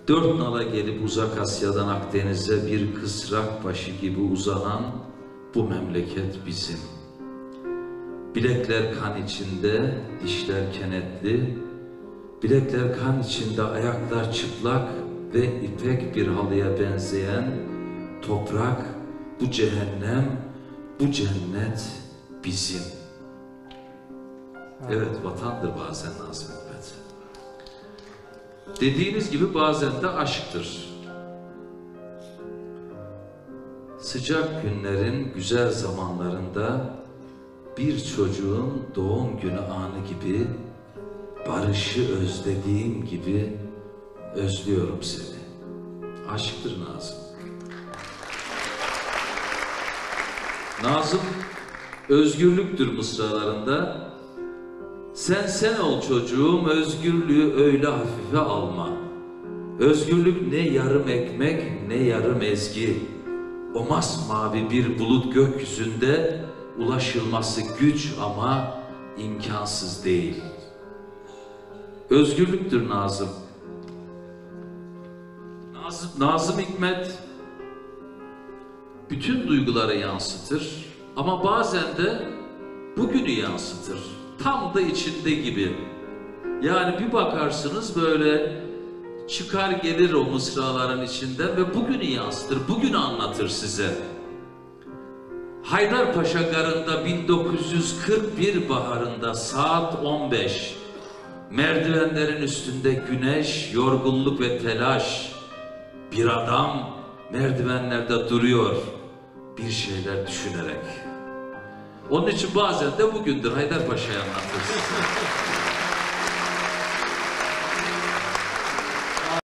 Dört nala gelip uzak Asya'dan Akdeniz'e bir kısrak başı gibi uzanan bu memleket bizim. Bilekler kan içinde, dişler kenetli, bilekler kan içinde, ayaklar çıplak ve ipek bir halıya benzeyen toprak, bu cehennem, bu cennet bizim. Evet, vatandır bazen Nazım Hikmet. Dediğiniz gibi bazen de aşktır. Sıcak günlerin güzel zamanlarında bir çocuğun doğum günü anı gibi, barışı özlediğim gibi özlüyorum seni. Aşktır Nazım. Nazım özgürlüktür mısralarında. Sen ol çocuğum, özgürlüğü öyle hafife alma. Özgürlük ne yarım ekmek ne yarım ezgi. O masmavi bir bulut gökyüzünde, ulaşılması güç ama imkansız değil. Özgürlüktür Nazım. Nazım Hikmet bütün duyguları yansıtır ama bazen de bugünü yansıtır. Tam da içinde gibi. Yani bir bakarsınız böyle çıkar gelir o mısraların içinden ve bugünü yansıtır, bugünü anlatır size. Haydarpaşa Garı'nda 1941 baharında saat 15. Merdivenlerin üstünde güneş, yorgunluk ve telaş. Bir adam merdivenlerde duruyor, bir şeyler düşünerek. Onun için bazen de bugündür Haydarpaşa'yı anlatır size.